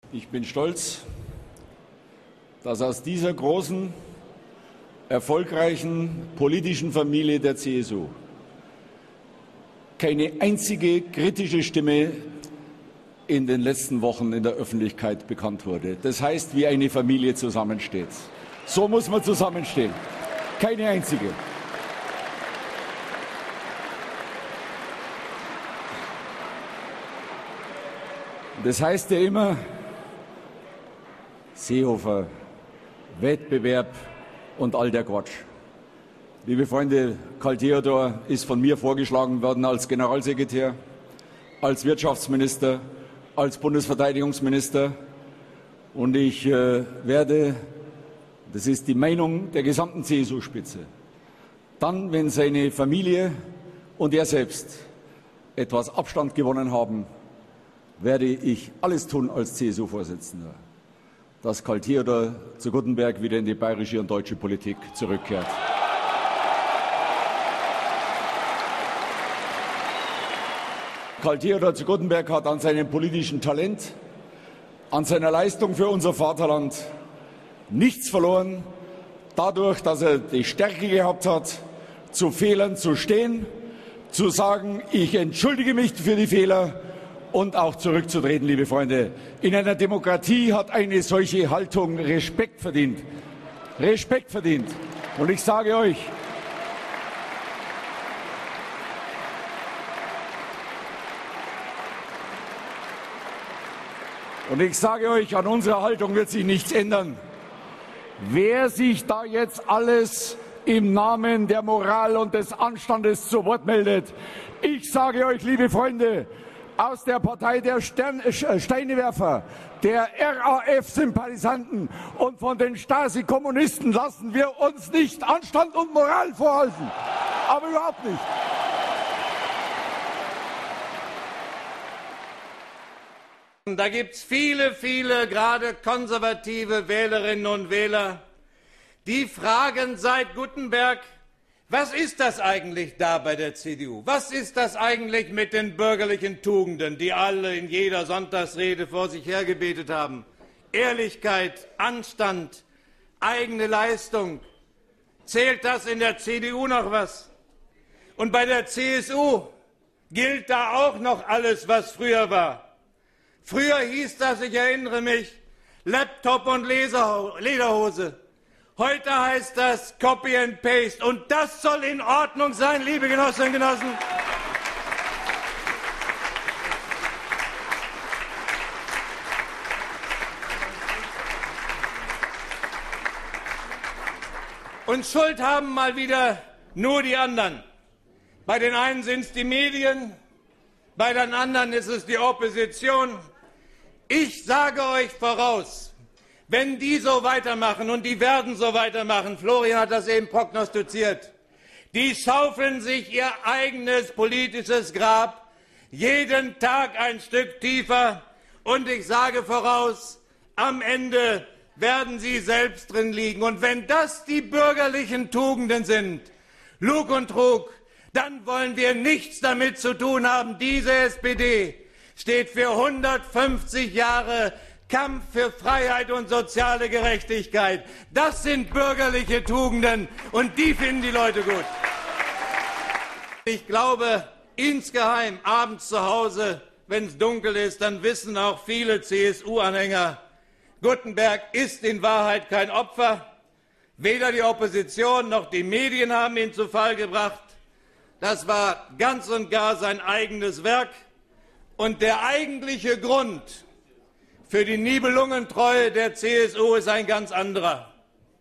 Ich bin stolz, dass aus dieser großen, erfolgreichen politischen Familie der CSU keine einzige kritische Stimme in den letzten Wochen in der Öffentlichkeit bekannt wurde. Das heißt, wie eine Familie zusammensteht. So muss man zusammenstehen. Keine einzige. Das heißt ja immer, Seehofer, Wettbewerb und all der Quatsch. Liebe Freunde, Karl Theodor ist von mir vorgeschlagen worden als Generalsekretär, als Wirtschaftsminister, als Bundesverteidigungsminister. Und ich werde, das ist die Meinung der gesamten CSU-Spitze, dann, wenn seine Familie und er selbst etwas Abstand gewonnen haben, werde ich alles tun als CSU-Vorsitzender, dass Karl Theodor zu Guttenberg wieder in die bayerische und deutsche Politik zurückkehrt. Karl Theodor zu Guttenberg hat an seinem politischen Talent, an seiner Leistung für unser Vaterland nichts verloren, dadurch, dass er die Stärke gehabt hat, zu Fehlern zu stehen, zu sagen, ich entschuldige mich für die Fehler und auch zurückzutreten, liebe Freunde. In einer Demokratie hat eine solche Haltung Respekt verdient. Respekt verdient. Und ich sage euch, an unserer Haltung wird sich nichts ändern. Wer sich da jetzt alles im Namen der Moral und des Anstandes zu Wort meldet, ich sage euch, liebe Freunde, aus der Partei der Steinewerfer, der RAF-Sympathisanten und von den Stasi-Kommunisten lassen wir uns nicht Anstand und Moral vorhalten. Aber überhaupt nicht. Da gibt es viele, gerade konservative Wählerinnen und Wähler, die fragen seit Guttenberg, was ist das eigentlich da bei der CDU? Was ist das eigentlich mit den bürgerlichen Tugenden, die alle in jeder Sonntagsrede vor sich hergebetet haben? Ehrlichkeit, Anstand, eigene Leistung. Zählt das in der CDU noch was? Und bei der CSU gilt da auch noch alles, was früher war. Früher hieß das, ich erinnere mich, Laptop und Lederhose. Heute heißt das Copy and Paste. Und das soll in Ordnung sein, liebe Genossinnen und Genossen. Und Schuld haben mal wieder nur die anderen. Bei den einen sind es die Medien, bei den anderen ist es die Opposition. Ich sage euch voraus, wenn die so weitermachen, und die werden so weitermachen, Florian hat das eben prognostiziert, die schaufeln sich ihr eigenes politisches Grab jeden Tag ein Stück tiefer, und ich sage voraus, am Ende werden sie selbst drin liegen. Und wenn das die bürgerlichen Tugenden sind, Lug und Trug, dann wollen wir nichts damit zu tun haben. Diese SPD steht für 150 Jahre Kampf für Freiheit und soziale Gerechtigkeit. Das sind bürgerliche Tugenden, und die finden die Leute gut. Ich glaube, insgeheim abends zu Hause, wenn es dunkel ist, dann wissen auch viele CSU-Anhänger, Guttenberg ist in Wahrheit kein Opfer. Weder die Opposition noch die Medien haben ihn zu Fall gebracht. Das war ganz und gar sein eigenes Werk. Und der eigentliche Grund für die Nibelungentreue der CSU ist ein ganz anderer.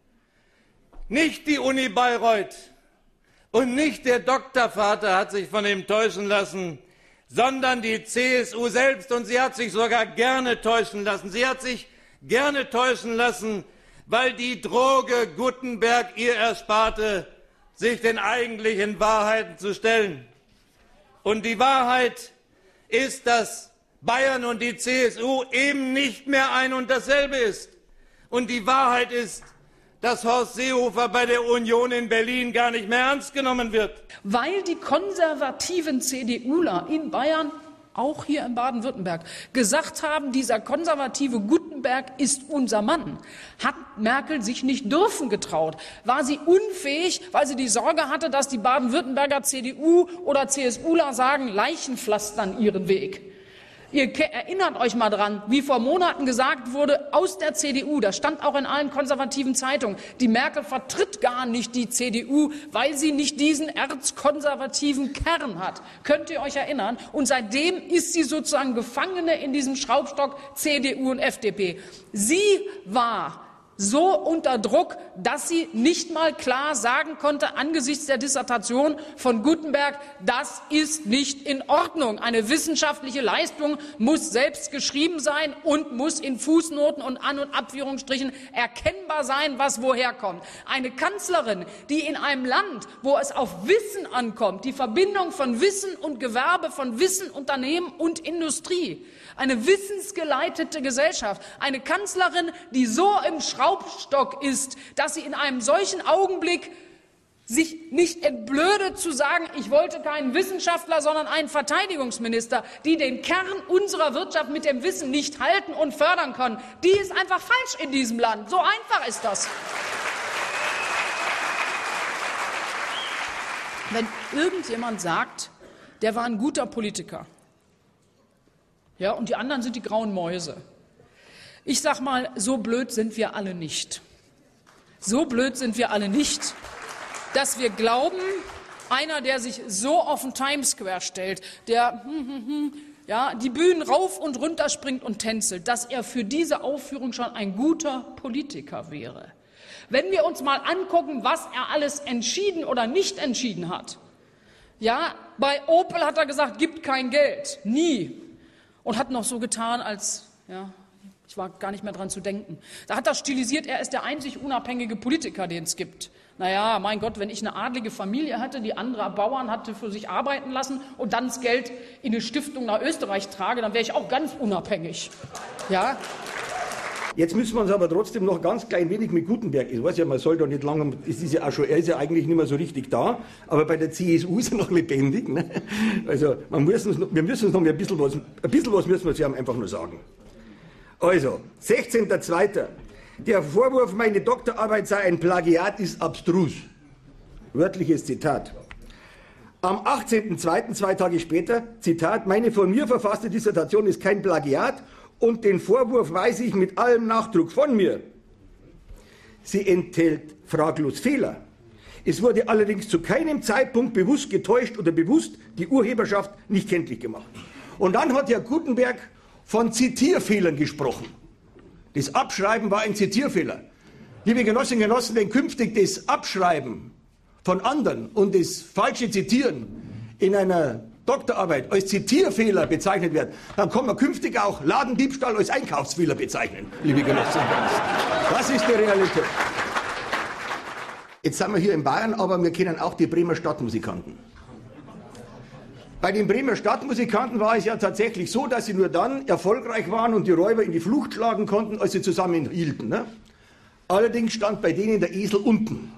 Nicht die Uni Bayreuth und nicht der Doktorvater hat sich von ihm täuschen lassen, sondern die CSU selbst. Und sie hat sich sogar gerne täuschen lassen. Sie hat sich gerne täuschen lassen, weil die Droge Guttenberg ihr ersparte, sich den eigentlichen Wahrheiten zu stellen. Und die Wahrheit ist, dass Bayern und die CSU eben nicht mehr ein und dasselbe ist. Und die Wahrheit ist, dass Horst Seehofer bei der Union in Berlin gar nicht mehr ernst genommen wird. Weil die konservativen CDUler in Bayern auch hier in Baden-Württemberg, gesagt haben, dieser konservative Gutenberg ist unser Mann, hat Merkel sich nicht dürfen getraut. War sie unfähig, weil sie die Sorge hatte, dass die Baden-Württemberger CDU oder CSUler sagen, Leichen pflastern ihren Weg. Ihr erinnert euch mal dran, wie vor Monaten gesagt wurde, aus der CDU, das stand auch in allen konservativen Zeitungen, die Merkel vertritt gar nicht die CDU, weil sie nicht diesen erzkonservativen Kern hat. Könnt ihr euch erinnern? Und seitdem ist sie sozusagen Gefangene in diesem Schraubstock CDU und FDP. Sie war so unter Druck, dass sie nicht mal klar sagen konnte, angesichts der Dissertation von Gutenberg, das ist nicht in Ordnung. Eine wissenschaftliche Leistung muss selbst geschrieben sein und muss in Fußnoten und An- und Abführungsstrichen erkennbar sein, was woher kommt. Eine Kanzlerin, die in einem Land, wo es auf Wissen ankommt, die Verbindung von Wissen und Gewerbe, von Wissen, Unternehmen und Industrie, eine wissensgeleitete Gesellschaft, eine Kanzlerin, die so im Schraubstock ist, dass sie in einem solchen Augenblick sich nicht entblödet zu sagen, ich wollte keinen Wissenschaftler, sondern einen Verteidigungsminister, die den Kern unserer Wirtschaft mit dem Wissen nicht halten und fördern können. Die ist einfach falsch in diesem Land. So einfach ist das. Wenn irgendjemand sagt, der war ein guter Politiker, ja, und die anderen sind die grauen Mäuse. Ich sag mal, so blöd sind wir alle nicht. So blöd sind wir alle nicht, dass wir glauben, einer, der sich so auf den Times Square stellt, der ja, die Bühnen rauf und runter springt und tänzelt, dass er für diese Aufführung schon ein guter Politiker wäre. Wenn wir uns mal angucken, was er alles entschieden oder nicht entschieden hat. Ja, bei Opel hat er gesagt, gibt kein Geld. Nie. Und hat noch so getan, als, ja, ich war gar nicht mehr dran zu denken. Da hat er stilisiert, er ist der einzig unabhängige Politiker, den es gibt. Naja, mein Gott, wenn ich eine adlige Familie hatte, die andere Bauern hatte für sich arbeiten lassen und dann das Geld in eine Stiftung nach Österreich trage, dann wäre ich auch ganz unabhängig. Ja? Jetzt müssen wir uns aber trotzdem noch ganz klein wenig mit Gutenberg, ich weiß ja, man soll da nicht lange, es ist ja auch schon, er ist ja eigentlich nicht mehr so richtig da, aber bei der CSU ist er noch lebendig. Ne? Also wir müssen uns noch ein bisschen was müssen wir zu ihm einfach nur sagen. Also, 16.02. Der Vorwurf, meine Doktorarbeit sei ein Plagiat, ist abstrus. Wörtliches Zitat. Am 18.02., 2 Tage später, Zitat, meine von mir verfasste Dissertation ist kein Plagiat und den Vorwurf weise ich mit allem Nachdruck von mir. Sie enthält fraglos Fehler. Es wurde allerdings zu keinem Zeitpunkt bewusst getäuscht oder bewusst die Urheberschaft nicht kenntlich gemacht. Und dann hat Herr Gutenberg von Zitierfehlern gesprochen. Das Abschreiben war ein Zitierfehler. Liebe Genossinnen und Genossen, wenn künftig das Abschreiben von anderen und das falsche Zitieren in einer Doktorarbeit als Zitierfehler bezeichnet wird, dann kann man künftig auch Ladendiebstahl als Einkaufsfehler bezeichnen, liebe Genossinnen und Genossen. Das ist die Realität. Jetzt sind wir hier in Bayern, aber wir kennen auch die Bremer Stadtmusikanten. Bei den Bremer Stadtmusikanten war es ja tatsächlich so, dass sie nur dann erfolgreich waren und die Räuber in die Flucht schlagen konnten, als sie zusammenhielten. Ne? Allerdings stand bei denen der Esel unten.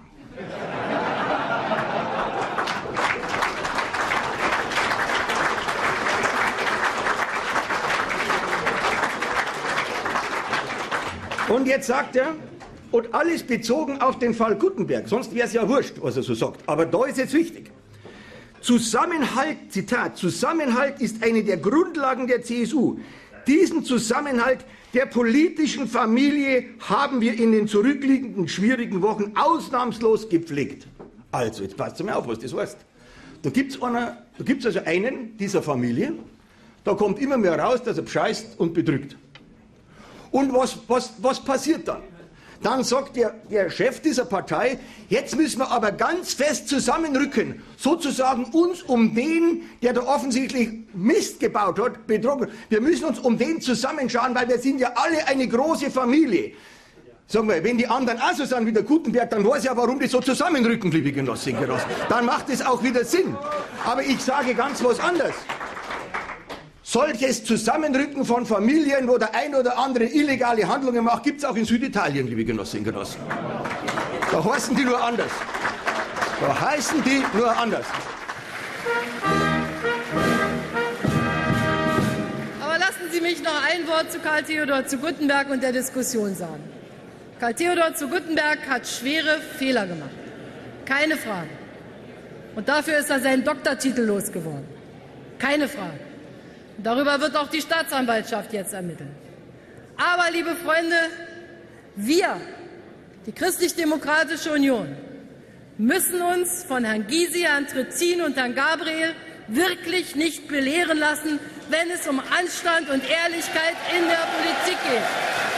Und jetzt sagt er, und alles bezogen auf den Fall Gutenberg, sonst wäre es ja wurscht, was er so sagt. Aber da ist jetzt wichtig. Zusammenhalt, Zitat, Zusammenhalt ist eine der Grundlagen der CSU. Diesen Zusammenhalt der politischen Familie haben wir in den zurückliegenden schwierigen Wochen ausnahmslos gepflegt. Also, jetzt passt mal auf, was das heißt. Da gibt's also einen dieser Familie, da kommt immer mehr raus, dass er bescheißt und betrügt. Und was passiert dann? Dann sagt der Chef dieser Partei, jetzt müssen wir aber ganz fest zusammenrücken, sozusagen uns um den, der da offensichtlich Mist gebaut hat, betrogen. Wir müssen uns um den zusammenschauen, weil wir sind ja alle eine große Familie. Sagen wir, wenn die anderen auch so sind wie der Gutenberg, dann weiß ja, warum die so zusammenrücken, liebe Genossinnen und Genossen. Dann macht es auch wieder Sinn. Aber ich sage ganz was anderes. Solches Zusammenrücken von Familien, wo der ein oder andere illegale Handlungen macht, gibt es auch in Süditalien, liebe Genossinnen und Genossen. Da heißen die nur anders. Da heißen die nur anders. zu Karl Theodor zu Guttenberg und der Diskussion sagen. Karl Theodor zu Guttenberg hat schwere Fehler gemacht. Keine Frage. Und dafür ist er seinen Doktortitel losgeworden. Keine Frage. Und darüber wird auch die Staatsanwaltschaft jetzt ermitteln. Aber, liebe Freunde, wir, die Christlich-Demokratische Union, müssen uns von Herrn Gysi, Herrn Trittin und Herrn Gabriel wirklich nicht belehren lassen, wenn es um Anstand und Ehrlichkeit in der Politik geht.